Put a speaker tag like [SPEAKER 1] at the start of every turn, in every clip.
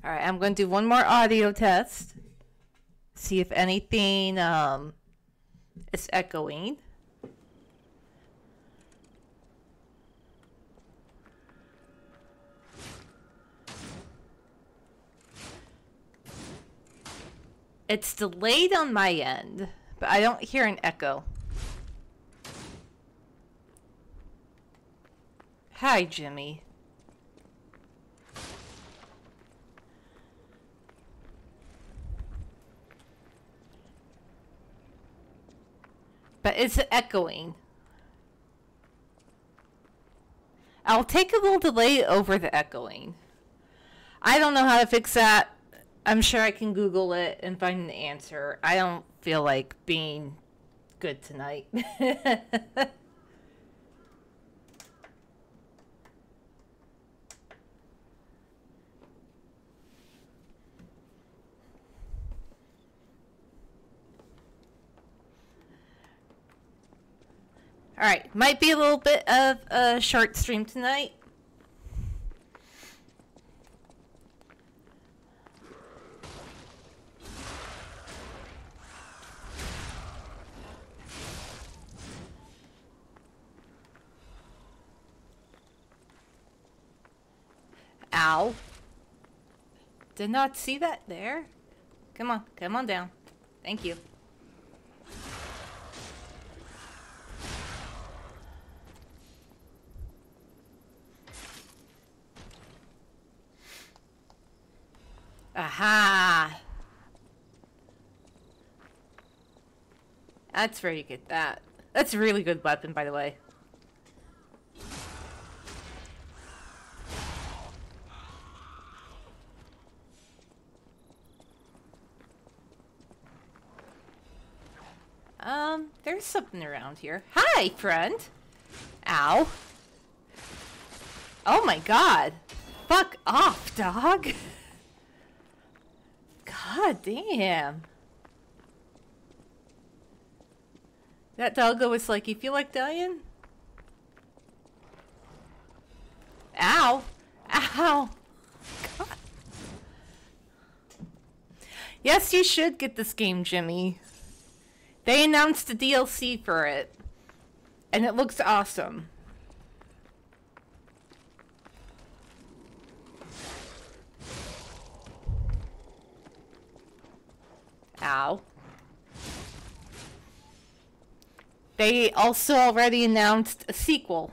[SPEAKER 1] Alright, I'm going to do one more audio test. See if anything is echoing. It's delayed on my end, but I don't hear an echo. Hi, Jimmy. But it's echoing. I'll take a little delay over the echoing. I don't know how to fix that. I'm sure I can Google it and find an answer. I don't feel like being good tonight. Alright, might be a little bit of a short stream tonight. Ow. Did not see that there. Come on down. Thank you. Aha! That's where you get that. That's a really good weapon, by the way. There's something around here. Hi, friend! Ow. Oh my god. Fuck off, dog. God damn. That doggo was like, you feel like dying? Ow. Ow. God. Yes, you should get this game, Jimmy. They announced the DLC for it. And it looks awesome. Ow. They also already announced a sequel.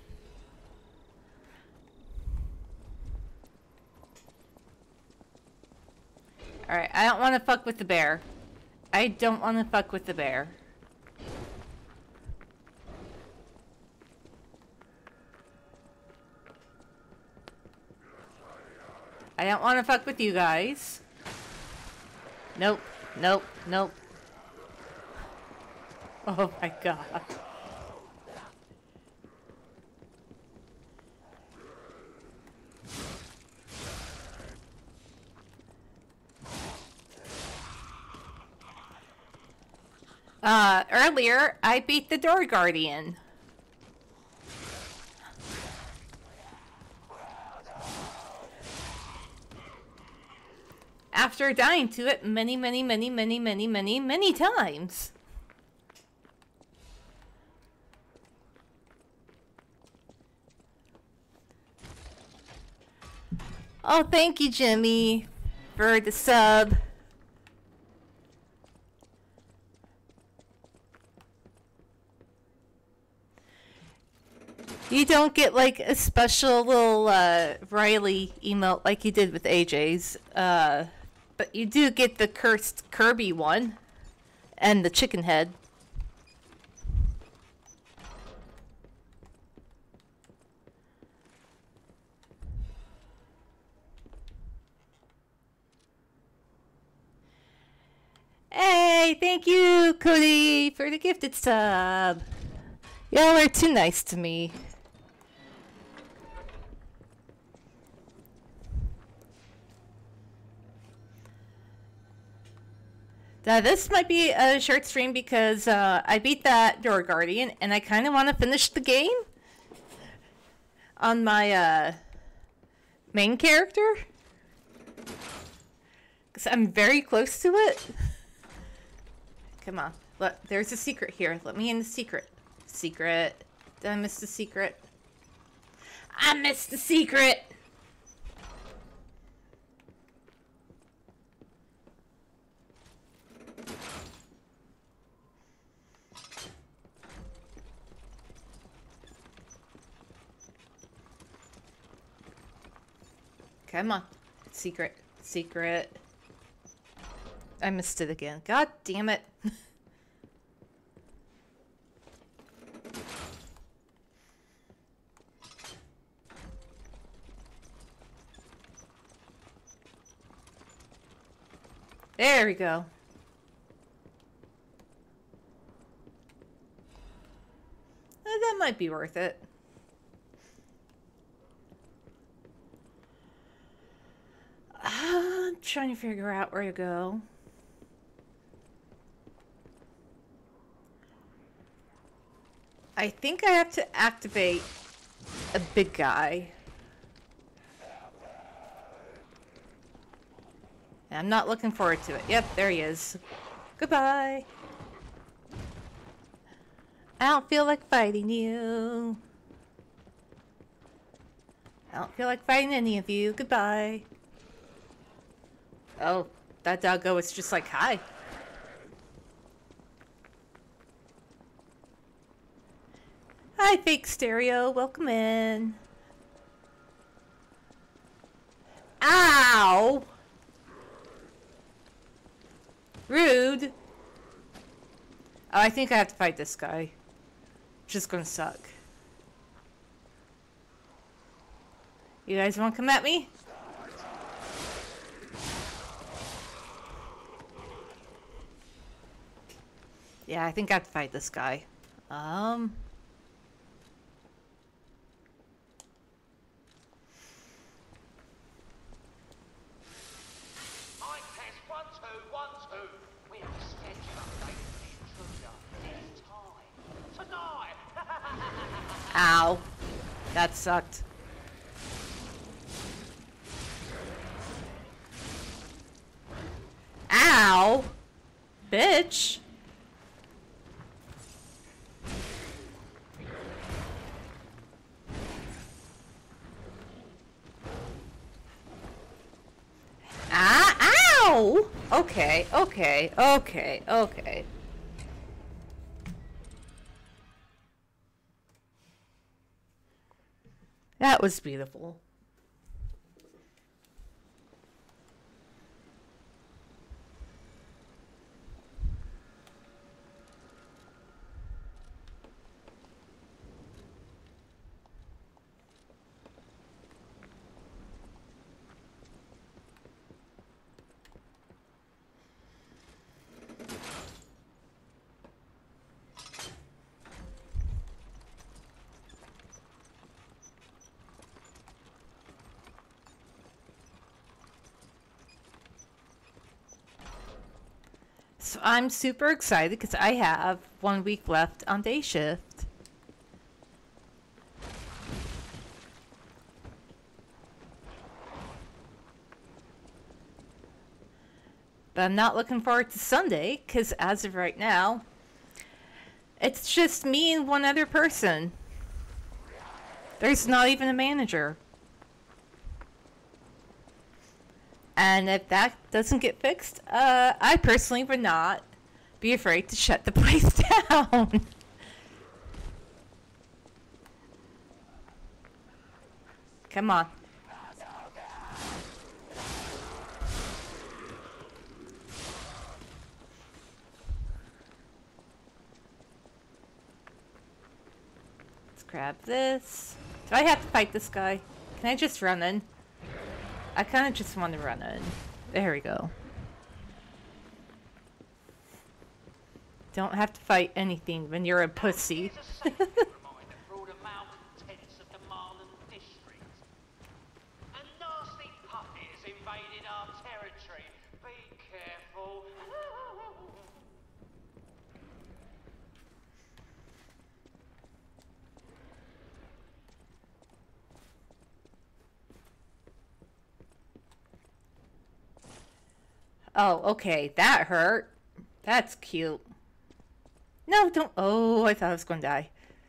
[SPEAKER 1] Alright, I don't want to fuck with the bear. I don't want to fuck with the bear. I don't want to fuck with you guys. Nope. Nope. Nope. Oh my god. Earlier, I beat the Door Guardian. After dying to it many times. Oh, thank you, Jimmy, for the sub. You don't get like a special little Riley emote like you did with AJ's, but you do get the cursed Kirby one and the chicken head. Hey, thank you, Cody, for the gifted sub. Y'all are too nice to me. This might be a short stream because I beat that Door Guardian and I kind of want to finish the game on my main character. I'm very close to it. Come on. Look, there's a secret here. Let me in the secret. Secret. Did I miss the secret? I missed the secret! Come on. Secret. Secret. I missed it again. God damn it. There we go. That might be worth it. I'm trying to figure out where to go. I think I have to activate a big guy. I'm not looking forward to it. Yep, there he is. Goodbye. I don't feel like fighting you. I don't feel like fighting any of you. Goodbye. Oh, that doggo is just like, hi. Hi, fake stereo. Welcome in. Ow! Rude. Oh, I think I have to fight this guy. Which is gonna suck. You guys wanna come at me? Yeah, I think I have to fight this guy. Ow. That sucked. Ow. Bitch. Ah, ow. Okay, okay, okay, okay. That was beautiful. So I'm super excited because I have 1 week left on day shift. But I'm not looking forward to Sunday because as of right now, it's just me and one other person. There's not even a manager. And if that doesn't get fixed, I personally would not be afraid to shut the place down. Come on. Let's grab this. Do I have to fight this guy? Can I just run in? I kind of just want to run in. There we go. Don't have to fight anything when you're a pussy. Oh, okay. That hurt. That's cute. No, don't. Oh, I thought I was going to die.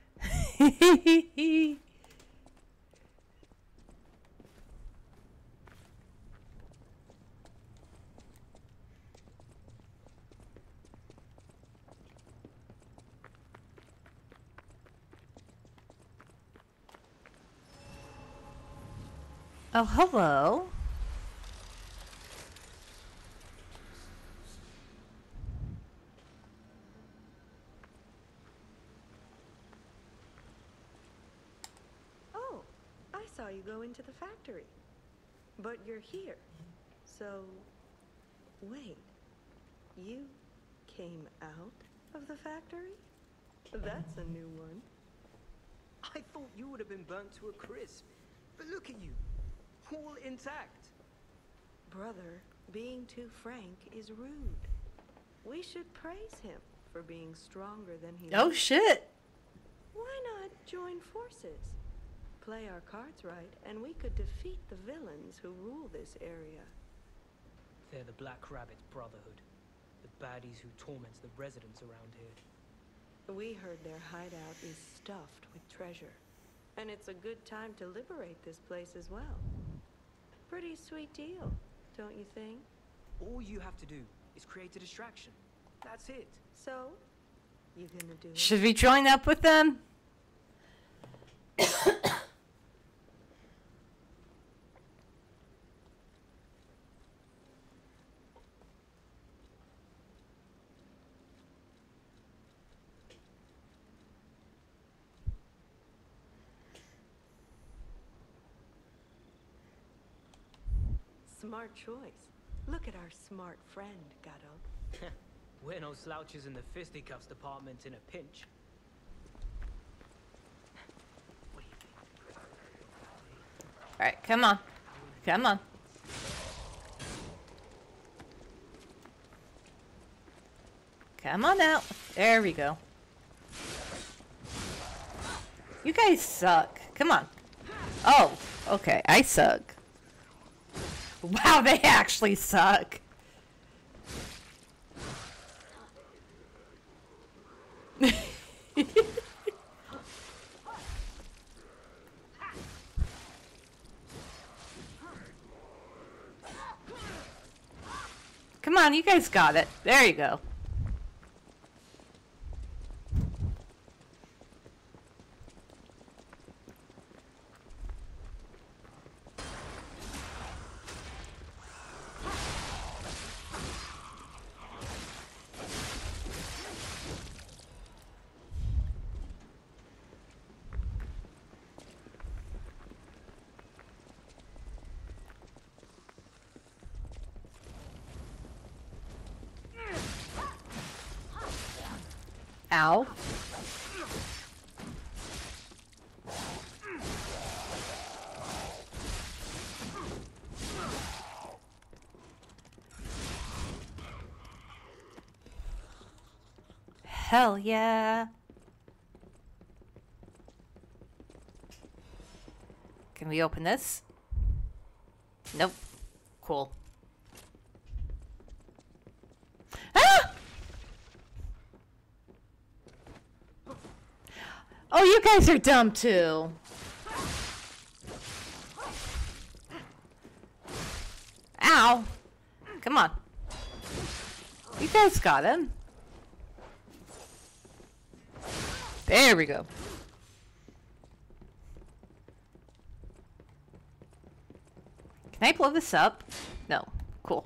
[SPEAKER 1] Oh, hello.
[SPEAKER 2] Oh, I saw you go into the factory. But you're here. So, wait. You came out of the factory? That's a new one.
[SPEAKER 3] I thought you would have been burnt to a crisp. But look at you, all intact.
[SPEAKER 2] Brother, being too frank is rude. We should praise him for being stronger than he
[SPEAKER 1] Oh,
[SPEAKER 2] is.
[SPEAKER 1] shit.
[SPEAKER 2] Why not join forces? Play our cards right, and we could defeat the villains who rule this area.
[SPEAKER 3] They're the Black Rabbit Brotherhood, the baddies who torment the residents around here.
[SPEAKER 2] We heard their hideout is stuffed with treasure, and it's a good time to liberate this place as well. Pretty sweet deal, don't you think?
[SPEAKER 3] All you have to do is create a distraction. That's it.
[SPEAKER 2] So, you gonna do it?
[SPEAKER 1] Should we join up with them?
[SPEAKER 2] Smart choice. Look at our smart friend, Gato.
[SPEAKER 3] We're no slouches in the fisticuffs department in a pinch.
[SPEAKER 1] Alright, come on. Come on. Come on out. There we go. You guys suck. Come on. Oh, okay. I suck. Wow, they actually suck. Come on, you guys got it. There you go. Ow. Hell yeah. Can we open this? Nope. Cool. Ah! Oh, you guys are dumb too. Ow. Come on. You guys got him. There we go. Can I blow this up? No. Cool.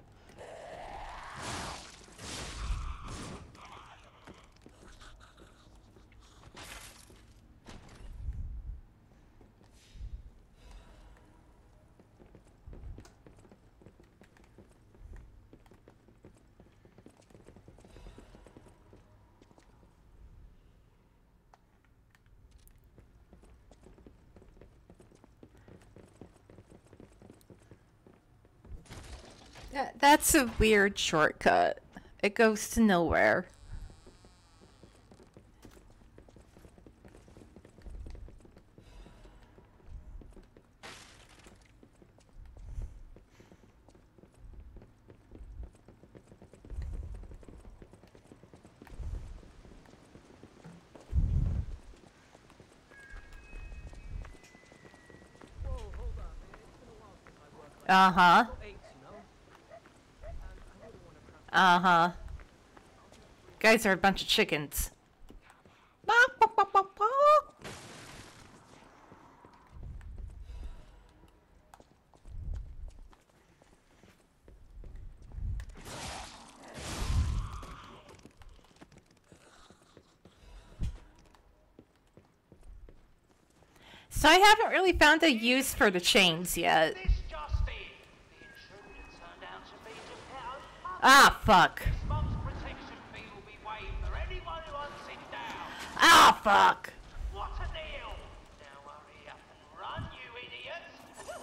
[SPEAKER 1] That's a weird shortcut. It goes to nowhere. Uh-huh.
[SPEAKER 3] Got aches, you know. And I wouldn't want to crash.
[SPEAKER 1] Uh-huh. Guys are a bunch of chickens. So I haven't really found a use for the chains yet.
[SPEAKER 4] This just in. The intruder turned out to be Geppetto's mother.
[SPEAKER 1] Ah, fuck.
[SPEAKER 4] This month's protection fee will be waived for anyone who hunts him down.
[SPEAKER 1] Ah, fuck.
[SPEAKER 4] What a deal! Now hurry up and run, you idiots!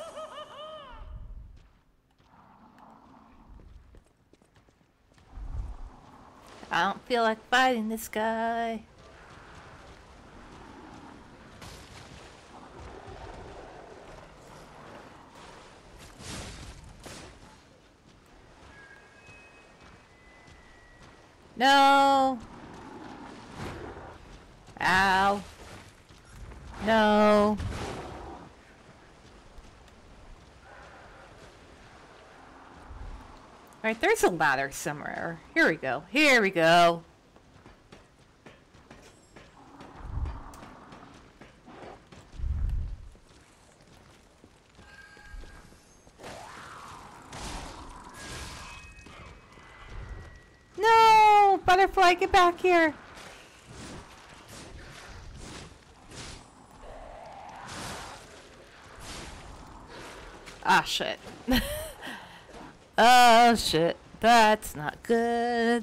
[SPEAKER 1] I don't feel like fighting this guy. No. Ow. No. Alright, there's a ladder somewhere. Here we go. Here we go. No! Butterfly, get back here! Ah, shit. Oh, shit. That's not good.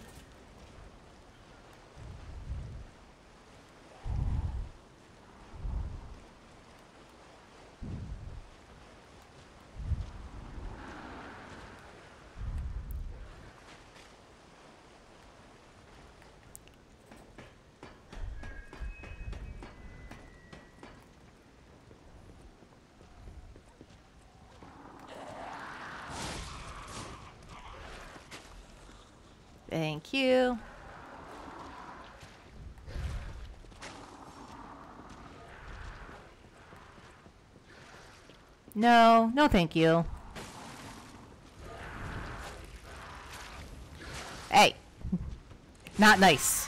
[SPEAKER 1] Thank you. No, no thank you. Hey. Not nice.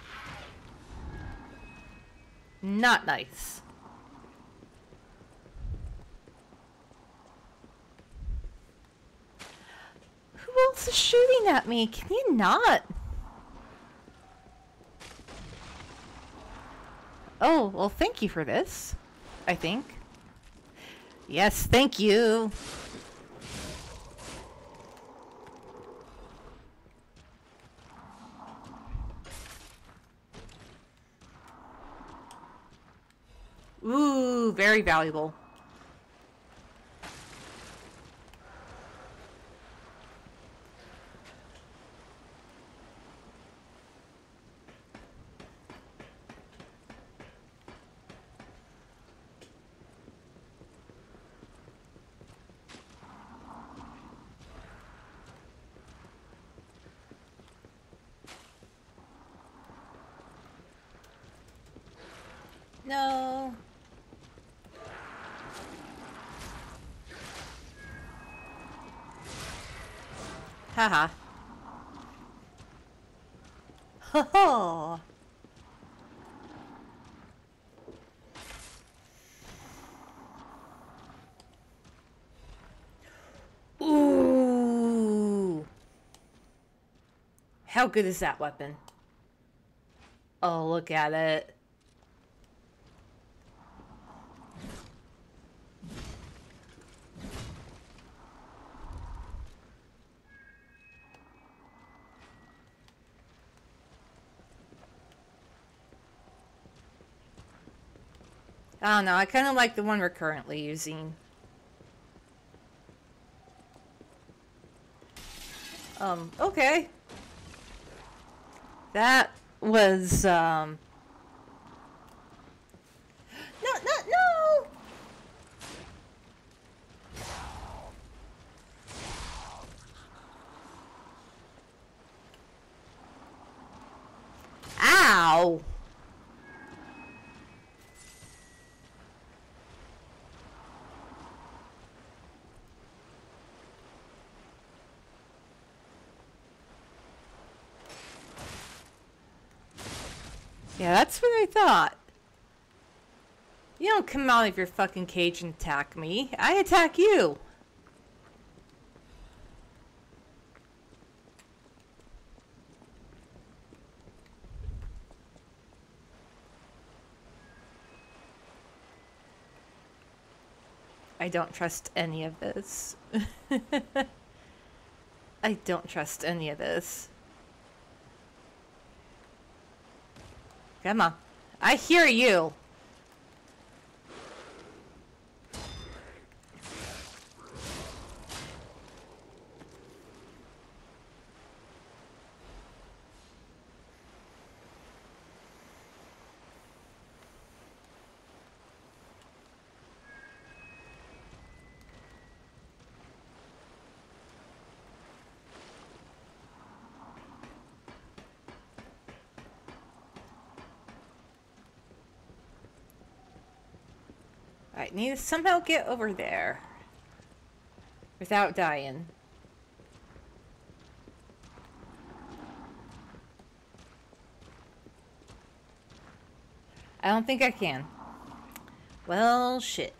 [SPEAKER 1] Not nice. Who else is shooting at me? Can you not? Oh, well, thank you for this, I think. Yes, thank you. Ooh, very valuable. No. Haha. Ho ho. Ooh. How good is that weapon? Oh, look at it. I don't know, I kind of like the one we're currently using. Okay. That was, No, no! Ow! Yeah, that's what I thought. You don't come out of your fucking cage and attack me. I attack you. I don't trust any of this. I don't trust any of this. Come on. I hear you. I need to somehow get over there without dying. I don't think I can. Well, shit.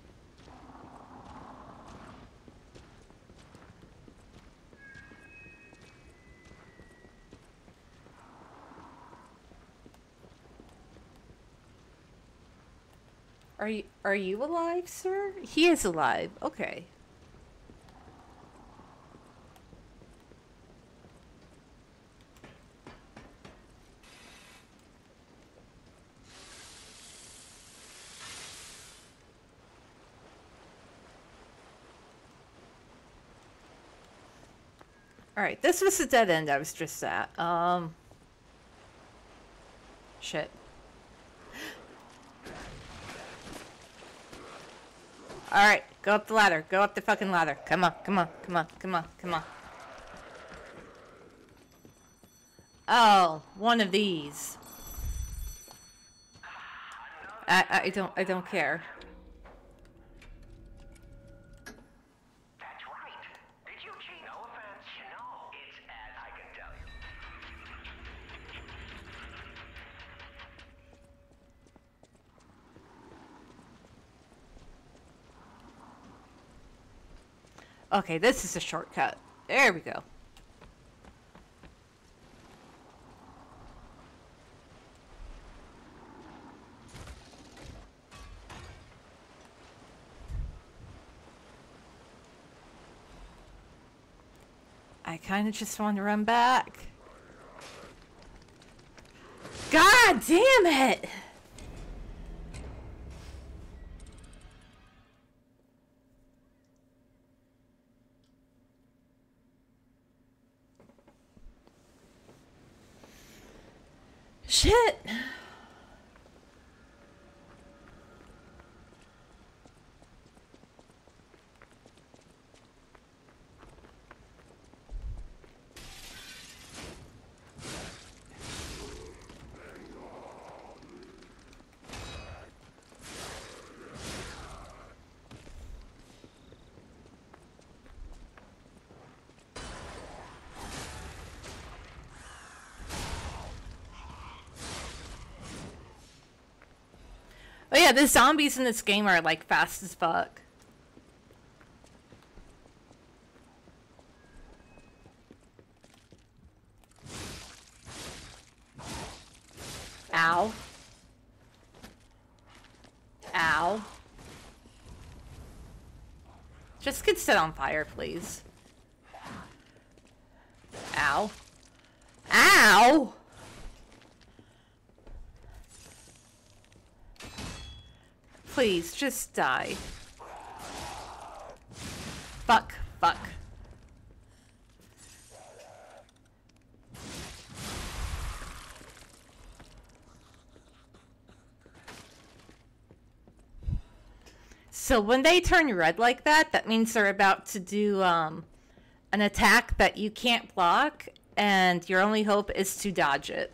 [SPEAKER 1] Are you alive, sir? He is alive. Okay. Alright, this was the dead end I was just at. Shit. Alright, go up the ladder. Go up the fucking ladder. Come on, come on, come on, come on, come on. Oh, one of these. I don't care.
[SPEAKER 4] That's right. Did you cheat? No offense. No, it's as I can tell you.
[SPEAKER 1] Okay, this is a shortcut. There we go. I kind of just want to run back. God damn it! Shit! Oh yeah, the zombies in this game are like fast as fuck. Ow. Ow. Just get set on fire, please. Ow. Ow! Please, just die. Fuck, fuck. So when they turn red like that, that means they're about to do an attack that you can't block, and your only hope is to dodge it.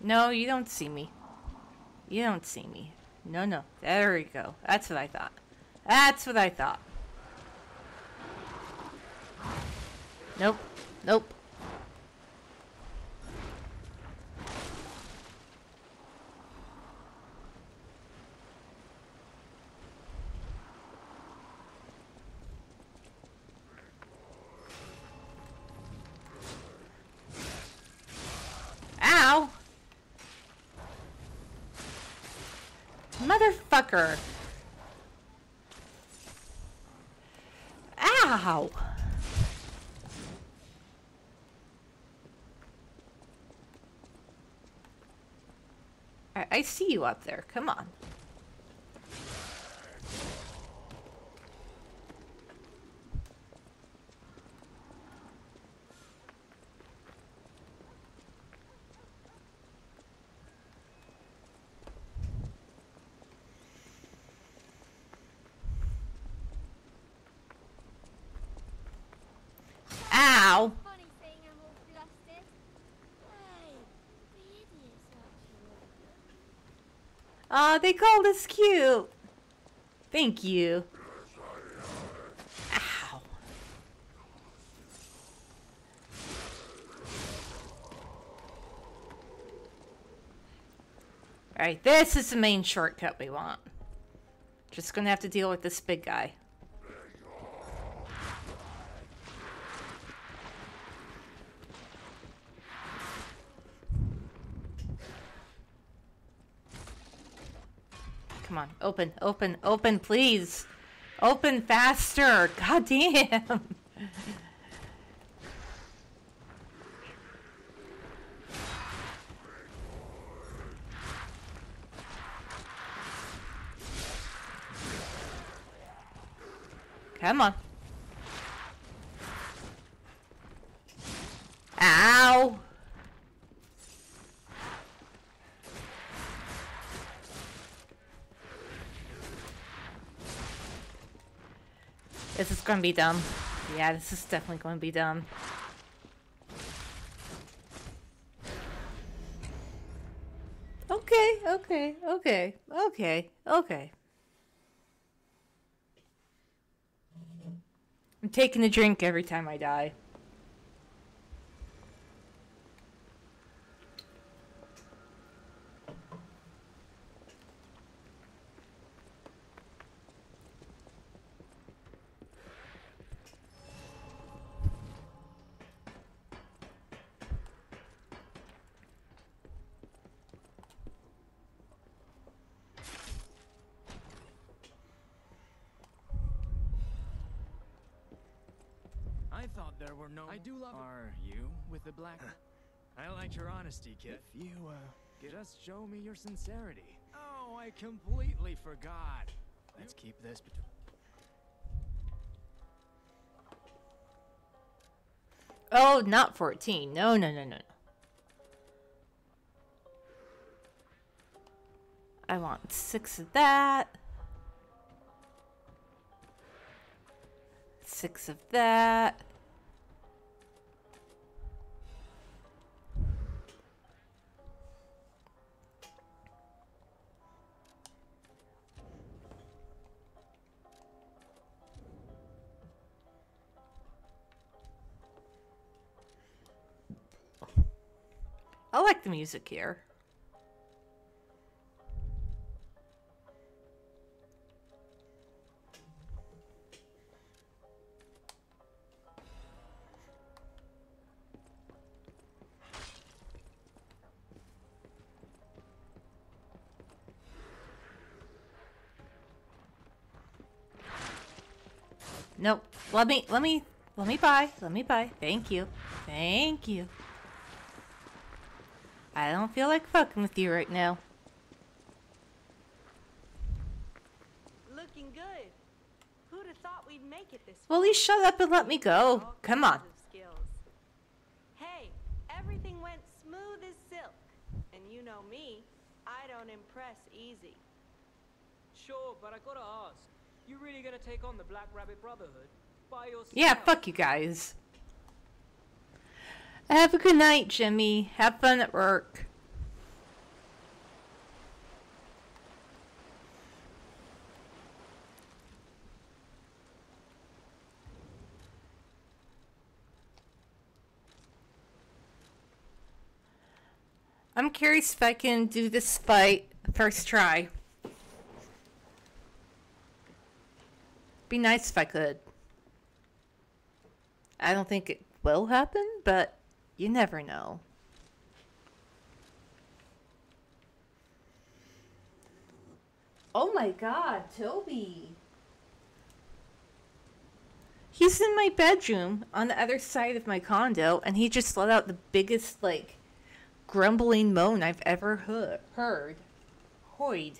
[SPEAKER 1] No, you don't see me. You don't see me. No, no. There we go. That's what I thought. That's what I thought. Nope. Nope. Ow! Motherfucker! Ow! I see you up there. Come on. Ow!
[SPEAKER 5] Funny thing, I'm all flustered. Hey, the idiot's actually.
[SPEAKER 1] Aw, they called us cute. Thank you. Ow. Alright, this is the main shortcut we want. Just gonna have to deal with this big guy. Come on, open, open, open, please. Open faster. God damn. Come on. Ow. This is gonna be dumb. Yeah, this is definitely gonna be dumb. Okay, okay, okay, okay, okay. I'm taking a drink every time I die.
[SPEAKER 6] I thought there were no. I do love. Are you with the black? I liked your honesty, kid. If you just show me your sincerity. Oh, I completely forgot. Let's keep this between.
[SPEAKER 1] Oh, not 14. No, no, no, no, no. I want 6 of that. 6 of that. I like the music here. Nope. Let me buy. Let me buy. Thank you. Thank you. I don't feel like fucking with you right now.
[SPEAKER 2] Looking good. Who'd have thought we'd make it this
[SPEAKER 1] Well, at least shut up and let me go.
[SPEAKER 2] All
[SPEAKER 1] Come on.
[SPEAKER 2] kinds of skills. Hey, everything went smooth as silk. And you know me, I don't impress easy.
[SPEAKER 3] Sure, but I gotta ask. You really gonna take on the Black Rabbit Brotherhood by yourself?
[SPEAKER 1] Yeah, fuck you guys. Have a good night, Jimmy. Have fun at work. I'm curious if I can do this fight first try. Be nice if I could. I don't think it will happen, but you never know. Oh my god, Toby. He's in my bedroom on the other side of my condo, and he just let out the biggest, like, grumbling moan I've ever heard. Hoid.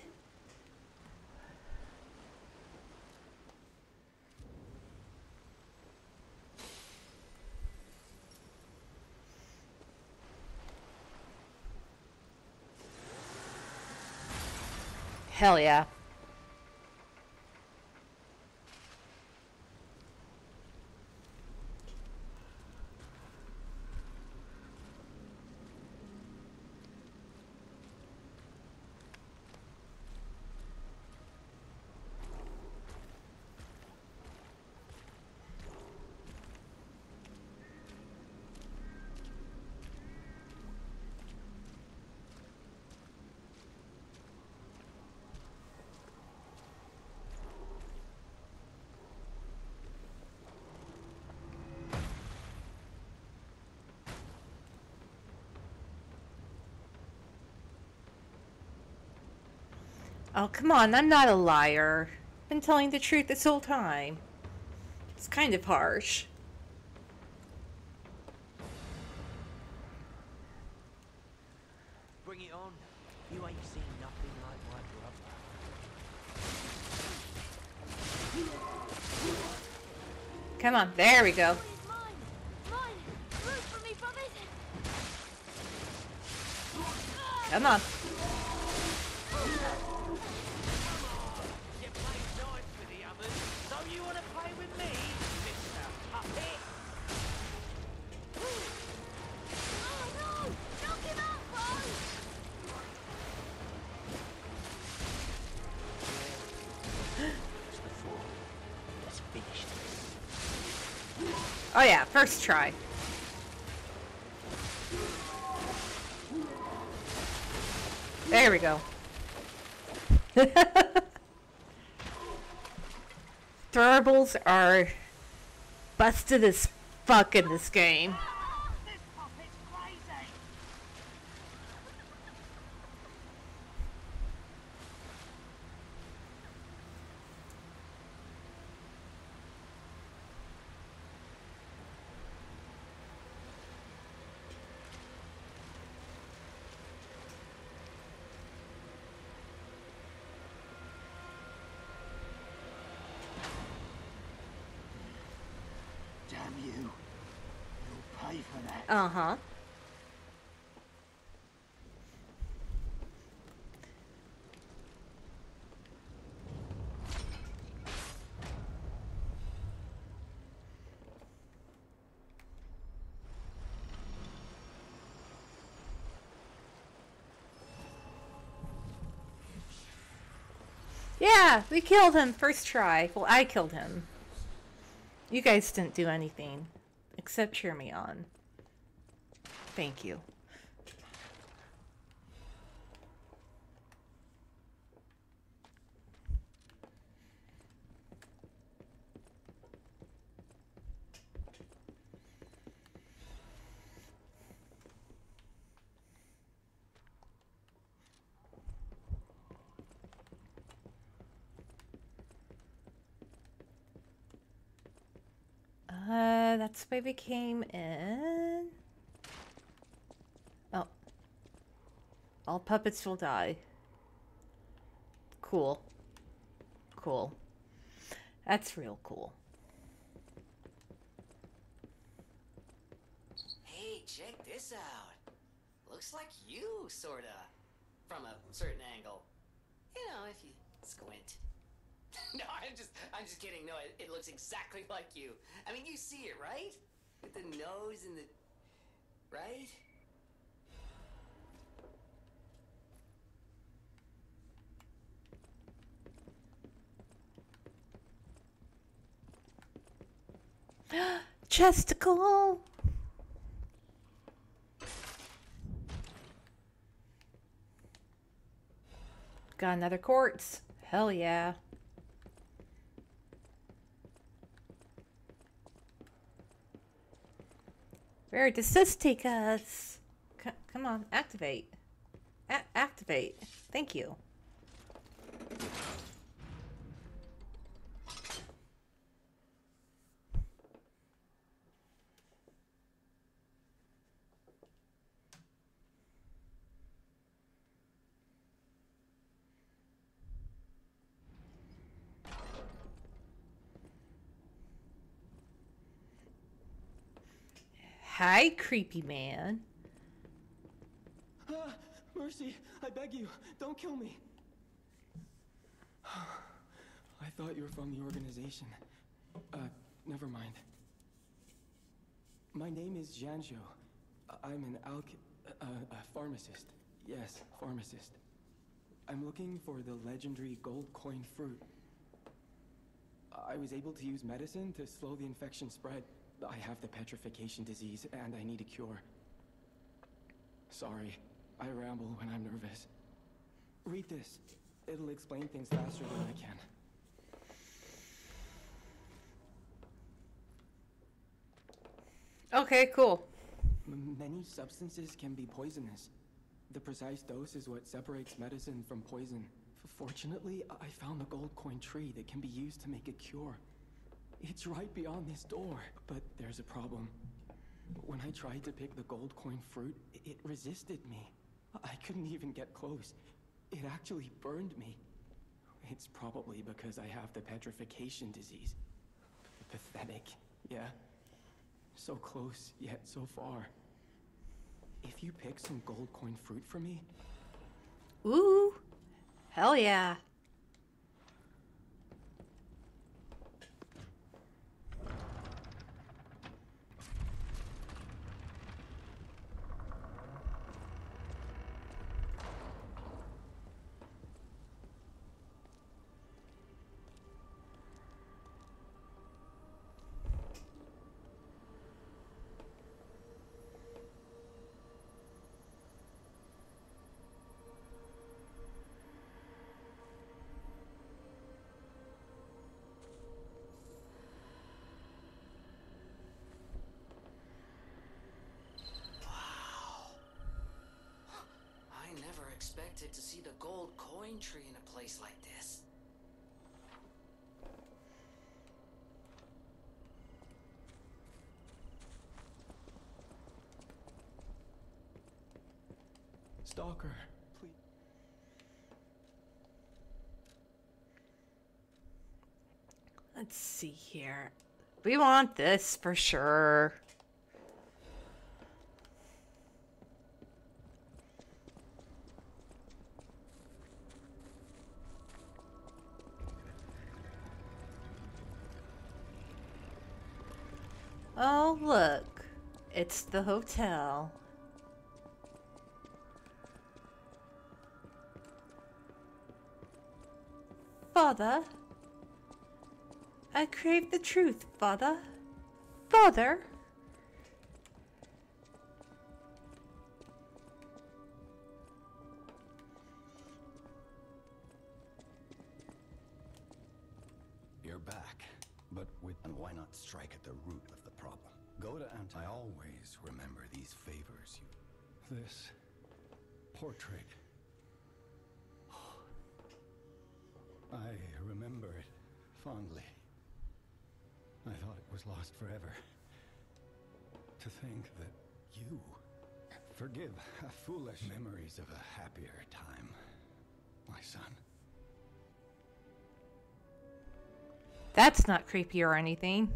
[SPEAKER 1] Hell yeah. Oh, come on, I'm not a liar. Been telling the truth this whole time. It's kind of harsh.
[SPEAKER 7] Bring it on. You ain't seen nothing like my brother.
[SPEAKER 1] Come on, there we go. Come on.
[SPEAKER 7] You played nice with the others, so you want to play with me, Mr. Puppet?
[SPEAKER 5] Oh no! Knock him out, Rose!
[SPEAKER 7] Just before. Let's finish this.
[SPEAKER 1] Oh yeah, first try. There we go. Throwables are busted as fuck in this game.
[SPEAKER 7] This puppet's crazy!
[SPEAKER 8] Damn you. You'll pay for that.
[SPEAKER 1] Uh-huh. Yeah, we killed him first try. Well, I killed him. You guys didn't do anything except cheer me on. Thank you. That's why we came in. Oh. All puppets will die. Cool. Cool. That's real cool.
[SPEAKER 9] Hey, check this out. Looks like you, sorta. From a certain angle. You know, if you squint. No, I'm just kidding. No, it looks exactly like you. I mean, you see it, right? With the nose and the... Right?
[SPEAKER 1] Chesticle! Got another quartz. Hell yeah. Where does this take us? Come on, activate. Activate. Thank you. Hi, creepy man.
[SPEAKER 10] Mercy, I beg you, don't kill me. I thought you were from the organization. Never mind. My name is Janjo. I'm an pharmacist. Yes, pharmacist. I'm looking for the legendary gold coin fruit. I was able to use medicine to slow the infection spread. I have the petrification disease, and I need a cure. Sorry, I ramble when I'm nervous. Read this. It'll explain things faster than I can.
[SPEAKER 1] Okay, cool.
[SPEAKER 10] Many substances can be poisonous. The precise dose is what separates medicine from poison. Fortunately, I found the gold coin tree that can be used to make a cure. It's right beyond this door, but there's a problem. When I tried to pick the gold coin fruit, it resisted me. I couldn't even get close. It actually burned me. It's probably because I have the petrification disease. Pathetic, yeah? So close, yet so far. If you pick some gold coin fruit for me...
[SPEAKER 1] Ooh, hell yeah.
[SPEAKER 9] Expected to see the gold coin tree in a place like this.
[SPEAKER 10] Stalker, please.
[SPEAKER 1] Let's see here. We want this for sure. Oh, look. It's the hotel. Father? I crave the truth, Father. Father?
[SPEAKER 11] You're back, but and why not strike at the root of the problem? Go to I always remember these favors you... This portrait. I remember it fondly. I thought it was lost forever. To think that you... Forgive foolish memories of a happier time, my son.
[SPEAKER 1] That's not creepy or anything.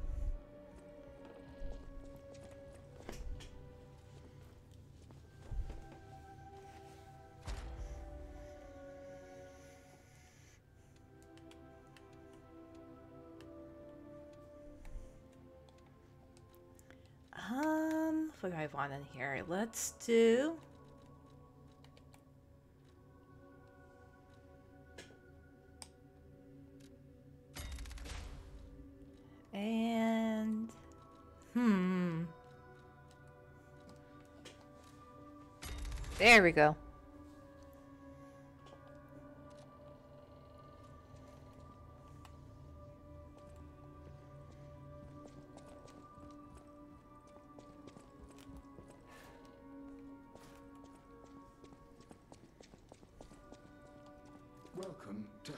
[SPEAKER 1] What do I want in here? Let's do... And... There we go.
[SPEAKER 11] welcome, Dad.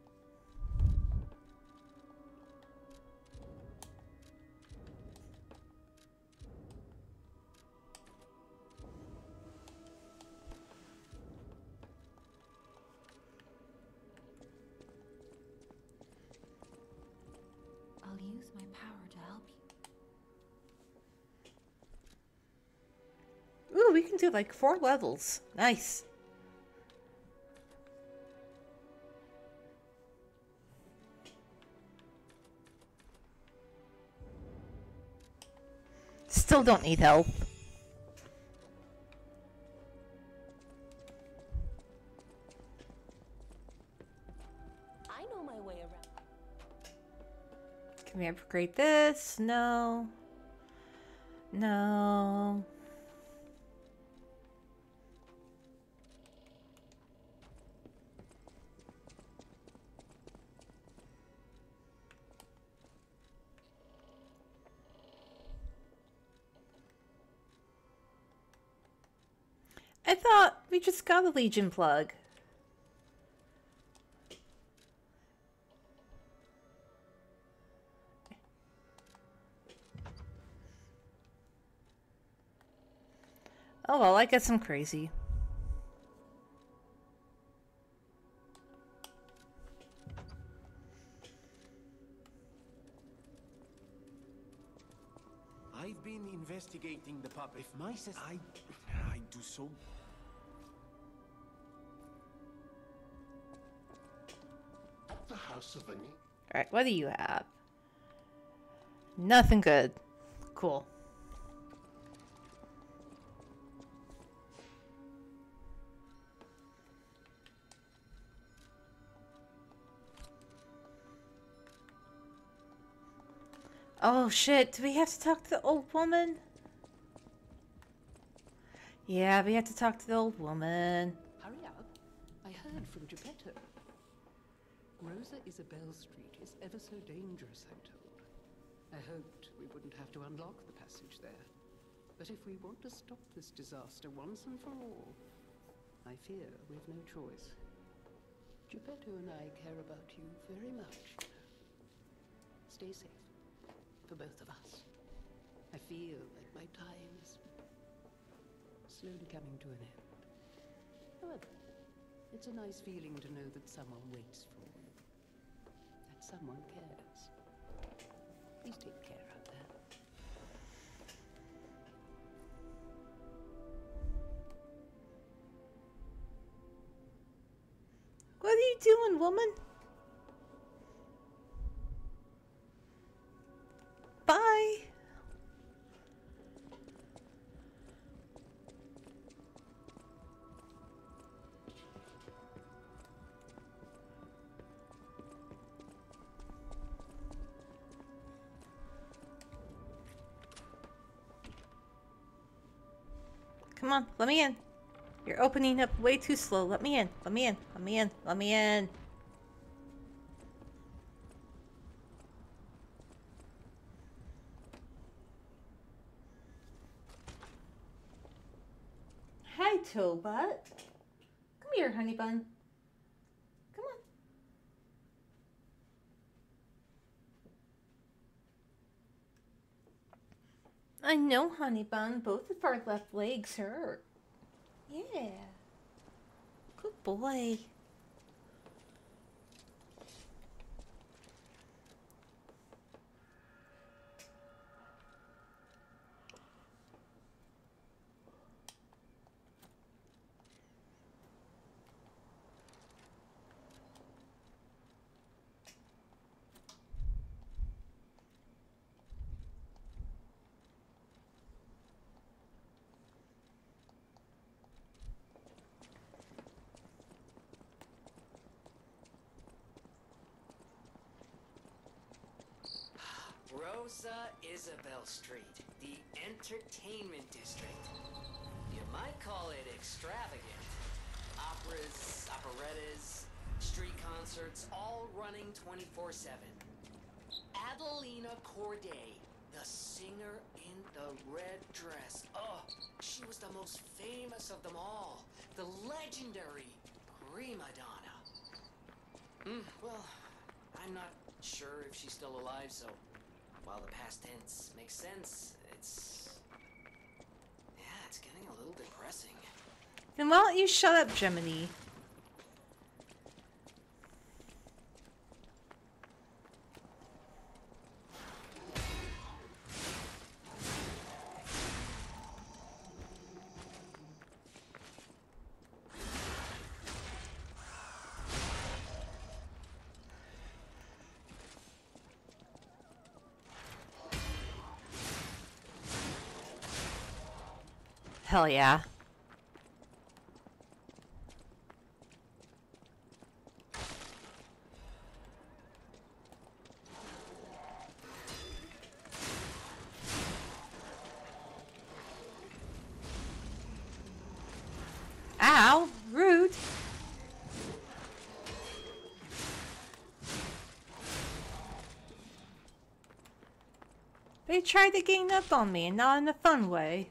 [SPEAKER 12] I'll use my power to help you.
[SPEAKER 1] Ooh, we can do like 4 levels. Nice. Still don't need help.
[SPEAKER 12] I know my way around.
[SPEAKER 1] Can we upgrade this? No. No. I thought we just got a Legion plug. Oh well, I guess I'm crazy.
[SPEAKER 13] I've been investigating the puppet. If my sister... I do so...
[SPEAKER 8] At the House of Any.
[SPEAKER 1] Alright, what do you have? Nothing good. Cool. Oh shit, do we have to talk to the old woman? Yeah, we have to talk to the old woman.
[SPEAKER 14] Hurry up. I heard from Geppetto. Rosa Isabel Street is ever so dangerous, I'm told. I hoped we wouldn't have to unlock the passage there. But if we want to stop this disaster once and for all, I fear we've no choice. Geppetto and I care about you very much, you know. Stay safe. For both of us. I feel like my time is slowly coming to an end. However, it's a nice feeling to know that someone waits for you. That someone cares. Please take care out there.
[SPEAKER 1] What are you doing, woman? Bye. Come on, let me in. You're opening up way too slow. Let me in. Let me in. Let me in. Let me in. Hi, Toebutt. Come here, honey bun. Come on. I know, honey bun. Both of our left legs hurt. Yeah. Good boy.
[SPEAKER 9] Rosa Isabel Street, the entertainment district. You might call it extravagant. Operas, operettas, street concerts, all running 24/7. Adelina Corday, the singer in the red dress. Oh, she was the most famous of them all. The legendary prima donna. Well, I'm not sure if she's still alive, so while the past tense makes sense, it's getting a little depressing.
[SPEAKER 1] Then why don't you shut up, Gemini? Hell yeah. Ow, rude. They tried to gang up on me, and not in a fun way.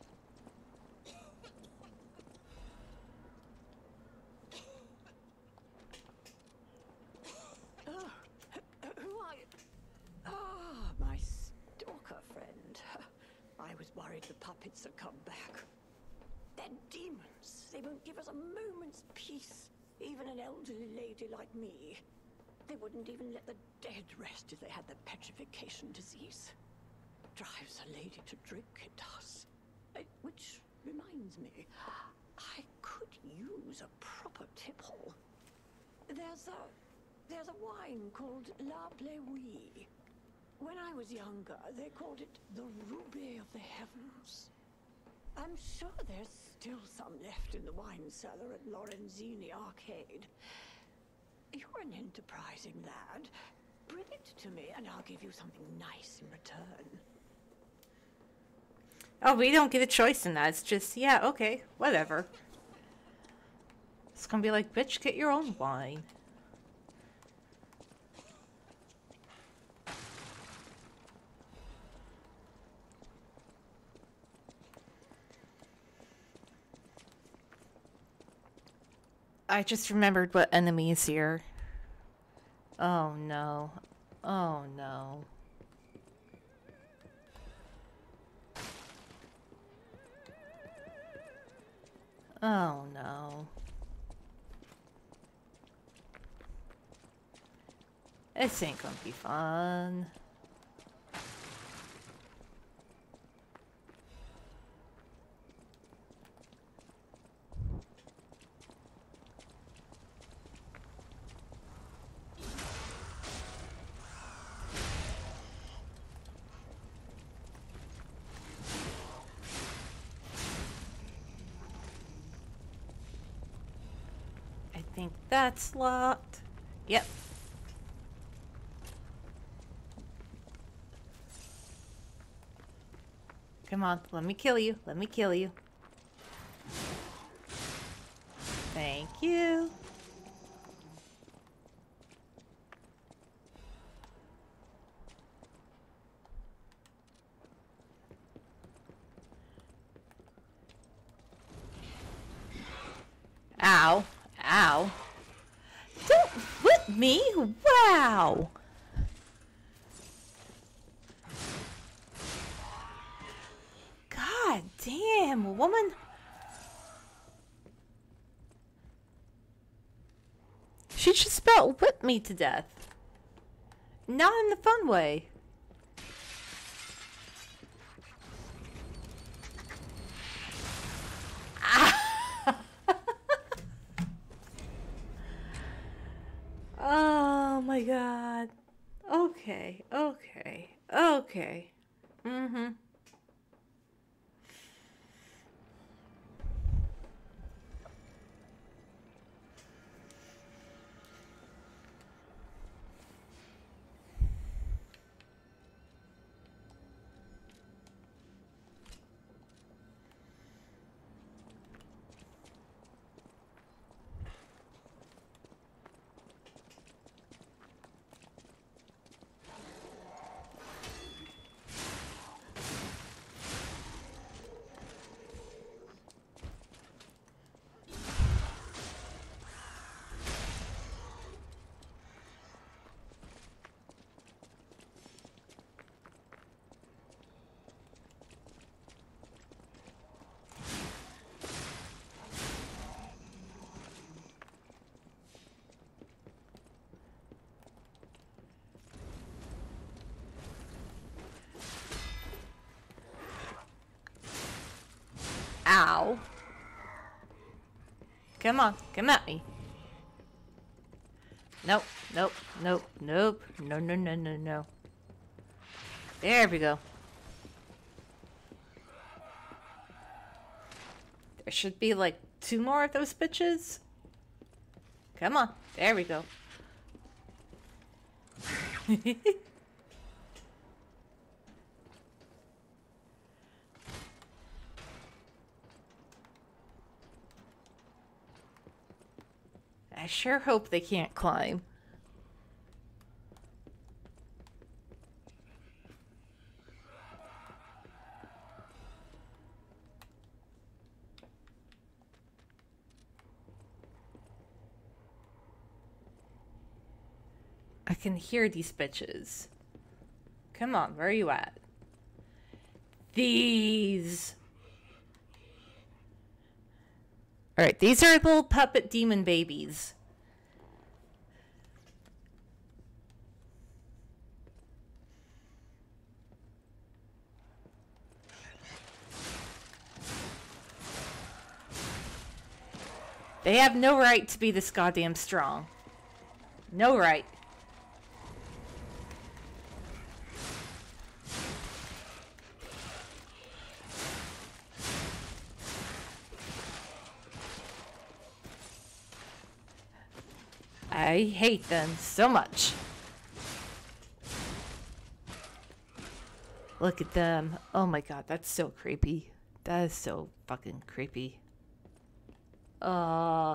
[SPEAKER 15] My stalker friend. I was worried the puppets had come back. They're demons. They won't give us a moment's peace. Even an elderly lady like me. They wouldn't even let the dead rest if they had the petrification disease. Drives a lady to drink, it does. Which reminds me, I could use a proper tipple. There's a wine called La Bleuie. When I was younger, they called it the Ruby of the Heavens. I'm sure there's still some left in the wine cellar at Lorenzini Arcade. You're an enterprising lad. Bring it to me and I'll give you something nice in return.
[SPEAKER 1] Oh, we don't get a choice in that. It's just, yeah, okay, whatever. It's gonna be like, bitch, get your own wine. I just remembered what enemy is here. Oh no. Oh no. Oh no. This ain't gonna be fun. I think that's locked. Yep. Come on, let me kill you. Let me kill you. Thank you. Ow. Ow. Don't whip me. Wow. God damn, woman. She just about whipped me to death. Not in the fun way. Oh my god. Okay, okay, okay. Mm-hmm. Ow. Come on, come at me. Nope, nope, nope, nope. No, no, no, no, no. There we go. There should be like 2 more of those bitches. Come on, there we go. I sure hope they can't climb. I can hear these bitches. Come on, where are you at? These. Alright, these are little puppet demon babies. They have no right to be this goddamn strong. No right. I hate them so much. Look at them. Oh my god, that's so creepy. That is so fucking creepy. Ugh,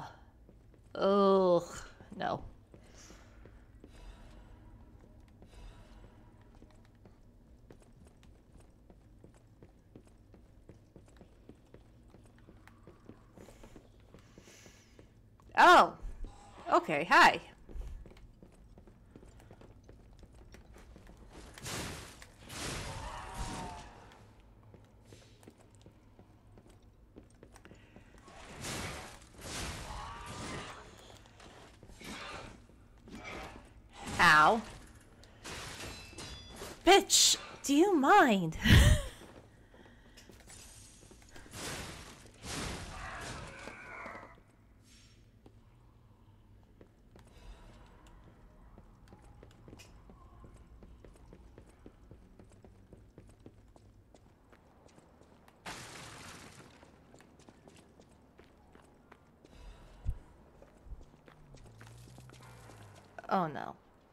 [SPEAKER 1] no. Oh, okay, hi. Ow. Bitch, do you mind? Oh no.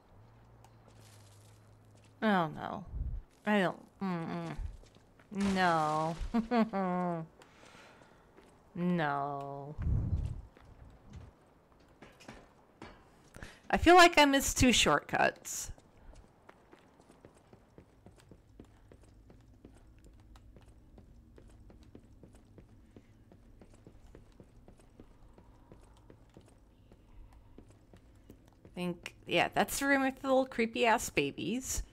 [SPEAKER 1] Oh no. I don't. No. No. I feel like I missed 2 shortcuts. I think, yeah, that's the room with the little creepy ass babies.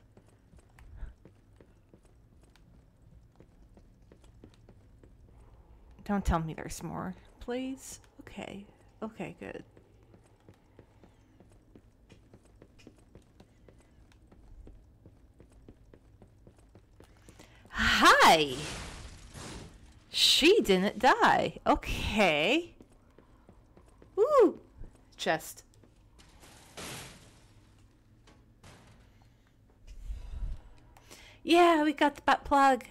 [SPEAKER 1] Don't tell me there's more, please. Okay. Okay, good. Hi! She didn't die. Okay. Woo! Chest. Yeah, we got the butt plug.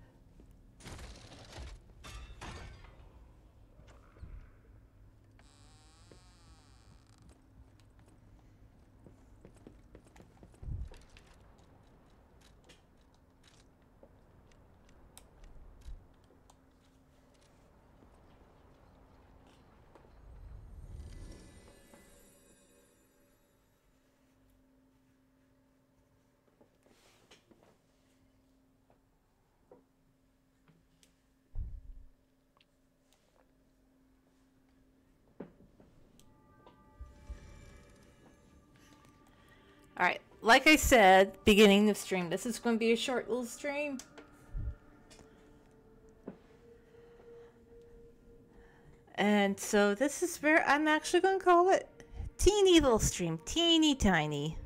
[SPEAKER 1] Alright, like I said, beginning the stream, this is going to be a short little stream. And so this is where I'm actually going to call it teeny little stream. Teeny tiny.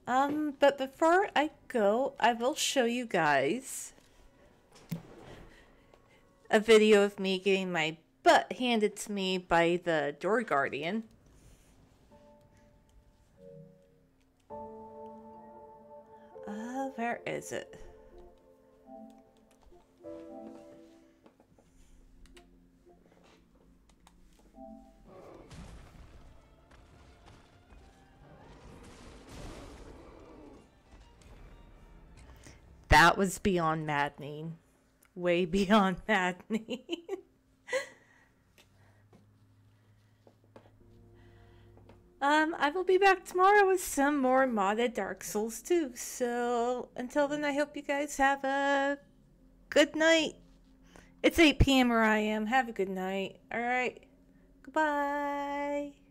[SPEAKER 1] But before I go, I will show you guys a video of me getting my butt handed to me by the door guardian. Where is it? That was beyond maddening. Way beyond maddening. I will be back tomorrow with some more modded Dark Souls 2. So, until then, I hope you guys have a good night. It's 8 p.m. where I am. Have a good night. Alright. Goodbye.